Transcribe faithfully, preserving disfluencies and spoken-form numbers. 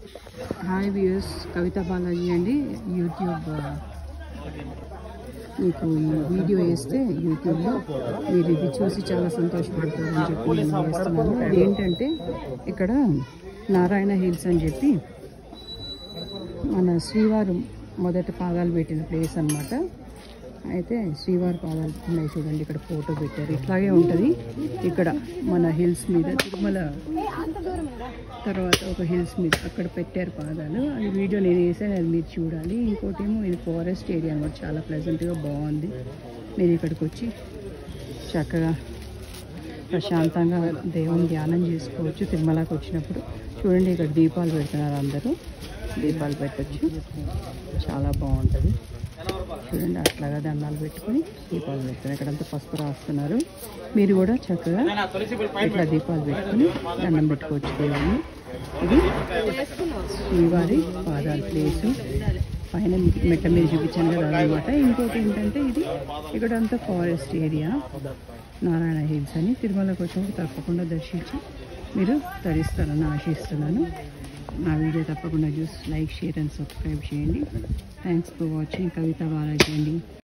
Hi viewers, కవిత బాలాజీ అండి. YouTube మీకు ఈ వీడియో వేస్తే యూట్యూబ్లో మీరు ఇది చూసి చాలా సంతోషపడతారని చెప్పి నేను వేస్తున్నాను. ఇదేంటంటే ఇక్కడ నారాయణ హిల్స్ అని చెప్పి మన శ్రీవారు మొదట పాదాలు పెట్టిన ప్లేస్ అన్నమాట. అయితే శ్రీవారి పాదాలు ఉన్నాయి చూడండి, ఇక్కడ ఫోటో పెట్టారు. ఇట్లాగే ఉంటుంది ఇక్కడ మన హిల్స్ మీద, తిరుమల తర్వాత ఒక హిల్స్ మీద అక్కడ పెట్టారు పాదాలు. అది వీడియో నేను వేసాను, అది మీరు చూడాలి. ఇంకోటి ఏమో ఇది ఫారెస్ట్ ఏరియా అనమాట, చాలా ప్లెజెంట్గా బాగుంది. మీరు ఇక్కడికి వచ్చి చక్కగా ప్రశాంతంగా దేవుని ధ్యానం చేసుకోవచ్చు తిరుమలకి వచ్చినప్పుడు. చూడండి ఇక్కడ దీపాలు పెడుతున్నారు, అందరూ దీపాలు పెట్టచ్చు, చాలా బాగుంటుంది. చూడండి అట్లాగా దండాలు పెట్టుకుని దీపాలు పెడుతున్నారు. ఇక్కడంతా పసుపు రాస్తున్నారు. మీరు కూడా చక్కగా ఇట్లా దీపాలు పెట్టుకుని దండం పెట్టుకోవచ్చు దేవుని. ఇది శ్రీవారి పాదాల ప్లేసు, పైన మెట్ల మీద చూపించాను కదా అనమాట. ఇంకోటి ఏంటంటే ఇది ఇక్కడంతా ఫారెస్ట్ ఏరియా, నారాయణ హిల్స్ అని. తిరుమలకు వచ్చినప్పుడు తప్పకుండా దర్శించి మీరు తరిస్తారని ఆశిస్తున్నాను. నా వీడియో తప్పకుండా చూసి లైక్, షేర్ అండ్ సబ్స్క్రైబ్ చేయండి. Thanks for watching. Kavitha Balaji అండి.